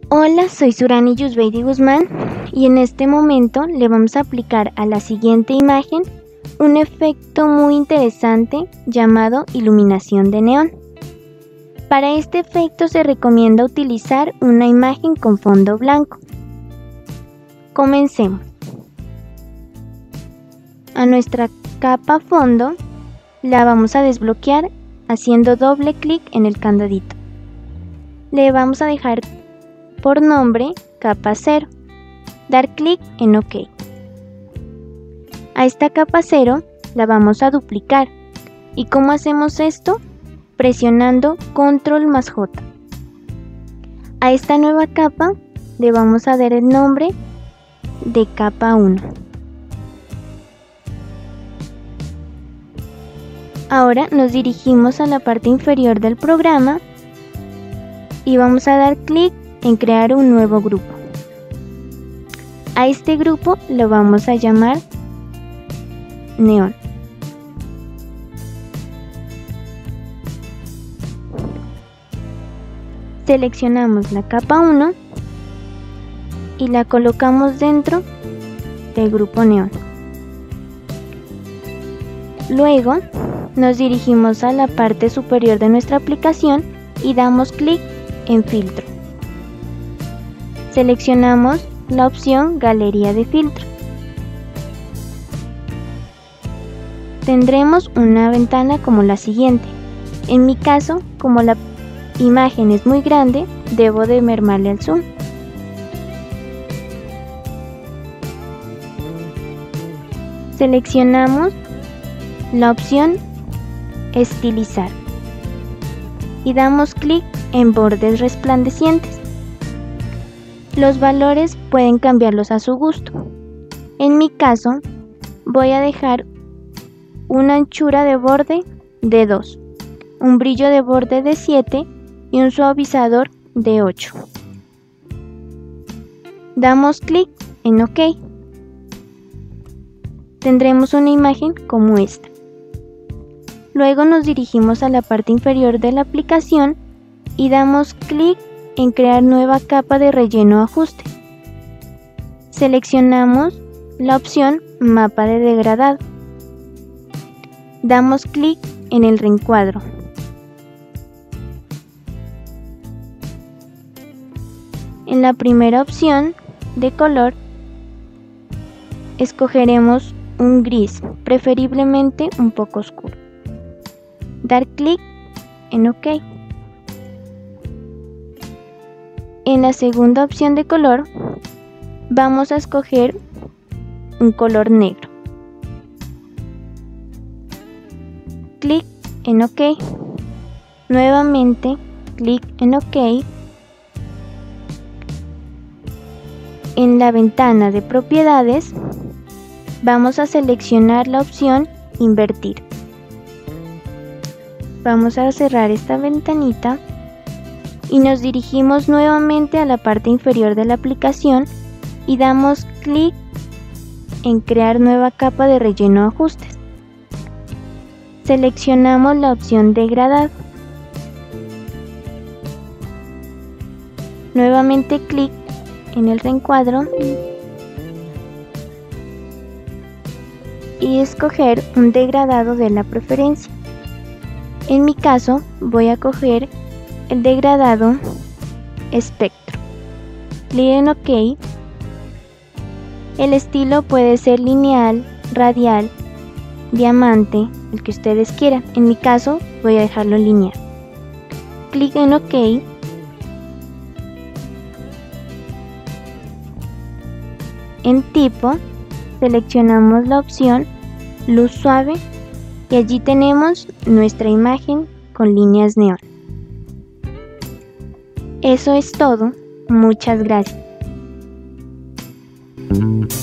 Hola, soy Surani Yusbeidi Guzmán y en este momento le vamos a aplicar a la siguiente imagen un efecto muy interesante llamado iluminación de neón. Para este efecto se recomienda utilizar una imagen con fondo blanco. Comencemos. A nuestra capa fondo la vamos a desbloquear haciendo doble clic en el candadito. Le vamos a dejar por nombre capa 0, dar clic en OK. A esta capa 0 la vamos a duplicar. ¿Y cómo hacemos esto? Presionando Control más J. A esta nueva capa le vamos a dar el nombre de capa 1. Ahora nos dirigimos a la parte inferior del programa y vamos a dar clic en crear un nuevo grupo. A este grupo lo vamos a llamar neón. Seleccionamos la capa 1 y la colocamos dentro del grupo neón. Luego nos dirigimos a la parte superior de nuestra aplicación y damos clic en filtro. Seleccionamos la opción galería de filtro. Tendremos una ventana como la siguiente. En mi caso, como la imagen es muy grande, debo de mermarle el zoom. Seleccionamos la opción estilizar y damos clic en bordes resplandecientes. Los valores pueden cambiarlos a su gusto. En mi caso, voy a dejar una anchura de borde de 2, un brillo de borde de 7 y un suavizador de 8. Damos clic en OK. Tendremos una imagen como esta. Luego nos dirigimos a la parte inferior de la aplicación y damos clic en crear nueva capa de relleno ajuste. Seleccionamos la opción mapa de degradado. Damos clic en el reencuadro. En la primera opción de color escogeremos un gris, preferiblemente un poco oscuro. Dar clic en OK. En la segunda opción de color vamos a escoger un color negro. Clic en OK. Nuevamente clic en OK. En la ventana de propiedades vamos a seleccionar la opción invertir. Vamos a cerrar esta ventanita y nos dirigimos nuevamente a la parte inferior de la aplicación y damos clic en crear nueva capa de relleno ajustes. Seleccionamos la opción degradado. Nuevamente clic en el reencuadro y escoger un degradado de la preferencia. En mi caso voy a coger el degradado espectro. Clic en OK. El estilo puede ser lineal, radial, diamante, el que ustedes quieran. En mi caso voy a dejarlo lineal. Clic en OK. En tipo seleccionamos la opción luz suave y allí tenemos nuestra imagen con líneas neón. Eso es todo. Muchas gracias.